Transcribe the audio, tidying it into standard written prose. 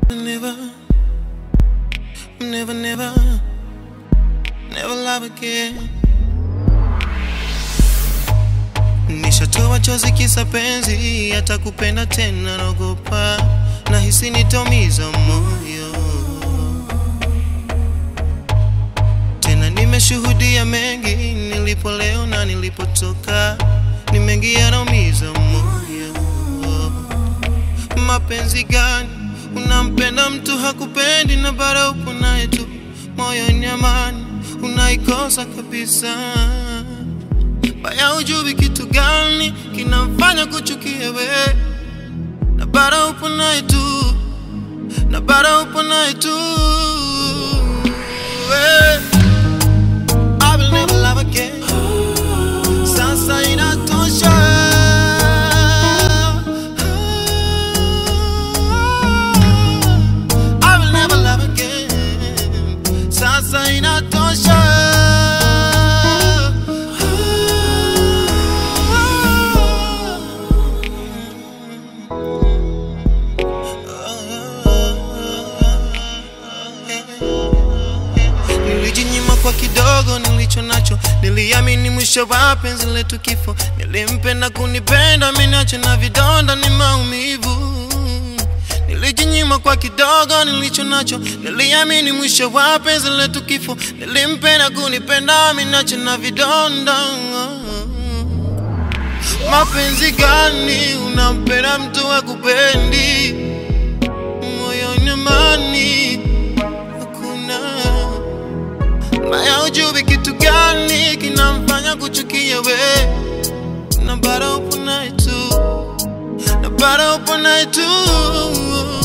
Never, never, never, never love again. Nishatoa chozi kisa penzi, hata kupenda tena naogopa, nahisi nitaumiza moyo. Tena nimeshuhudia mengi, nilipo leo na nilipotoka, ni mengi yanaumiza moyo. Mapenzi gani? Unampenda mtu hakupendi na bado upo naye tu, moyo ni amani unaikosa kabisa. Baya hujui kitu gani kinamfanya kuchukia we, na bado upo naye tu, na bado upo naye tu. I will never love again. Sasa inatosha. Sasa inatosha. Nilijinyima kwa kidogo nilicho nacho, niliamini mwisho wa penzi letu kifo. Nilimpenda kunipenda, ameniacha na vidonda ni maumivu. Nilijinyima kwa kidogo nilicho nacho, niliamini mwisho wa penzi letu kifo. Nilimpenda kunipenda, ameniacha na vidonda. Mapenzi gani? Unampenda mtu hakupendi, moyoni amani hakuna. Baya hujui kitu gani kinamfanya kuchukia we, na bado upo naye tu, na bado upo naye tu.